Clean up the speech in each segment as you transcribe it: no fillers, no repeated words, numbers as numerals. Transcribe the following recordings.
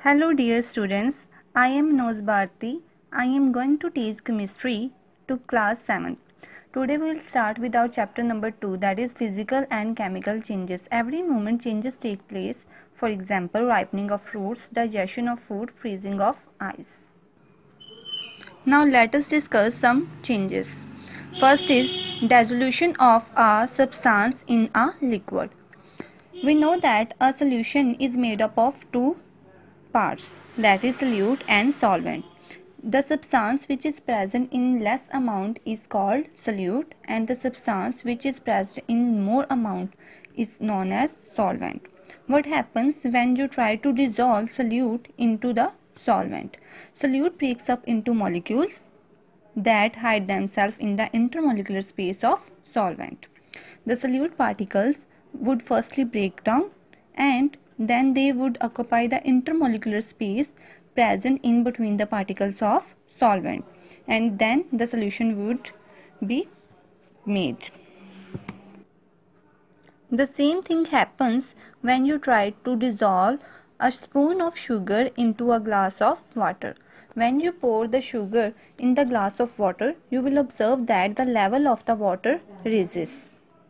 Hello dear students, I am Noz Bharti. I am going to teach chemistry to class 7th. Today we will start with our chapter number 2, that is physical and chemical changes. Every moment changes take place. For example, ripening of fruits, digestion of food, freezing of ice. Now let us discuss some changes. First is dissolution of a substance in a liquid. We know that a solution is made up of two parts, that is solute and solvent. The substance which is present in less amount is called solute, and the substance which is present in more amount is known as solvent. What happens when you try to dissolve solute into the solvent? Solute breaks up into molecules that hide themselves in the intermolecular space of solvent. The solute particles would firstly break down and then they would occupy the intermolecular space present in between the particles of solvent, and then the solution would be made. The same thing happens when you try to dissolve a spoon of sugar into a glass of water. When you pour the sugar in the glass of water, you will observe that the level of the water rises.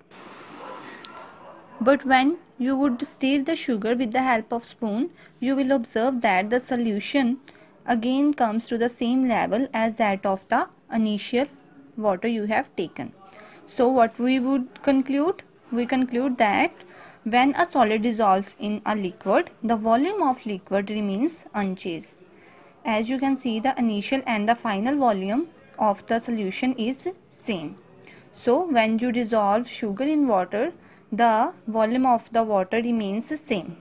But when you would stir the sugar with the help of spoon, you will observe that the solution again comes to the same level as that of the initial water you have taken. So what we would conclude? We conclude that when a solid dissolves in a liquid, the volume of liquid remains unchanged. As you can see, the initial and the final volume of the solution is same. So when you dissolve sugar in water, the volume of the water remains the same.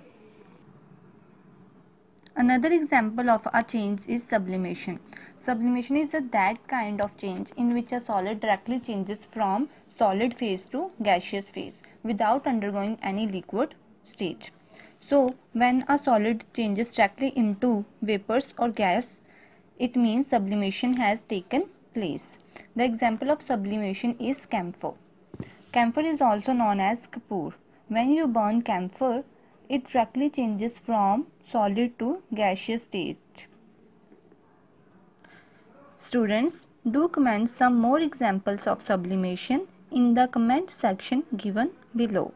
Another example of a change is sublimation. Sublimation is that kind of change in which a solid directly changes from solid phase to gaseous phase without undergoing any liquid stage. So when a solid changes directly into vapors or gas, it means sublimation has taken place. The example of sublimation is camphor. Camphor is also known as kapoor. When you burn camphor, it directly changes from solid to gaseous state. Students, do comment some more examples of sublimation in the comment section given below.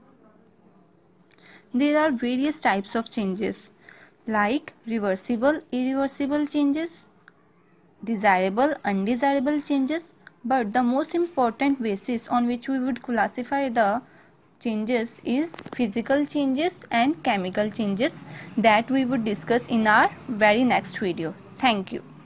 There are various types of changes like reversible, irreversible changes, desirable, undesirable changes, but the most important basis on which we would classify the changes is physical changes and chemical changes that we would discuss in our very next video. Thank you.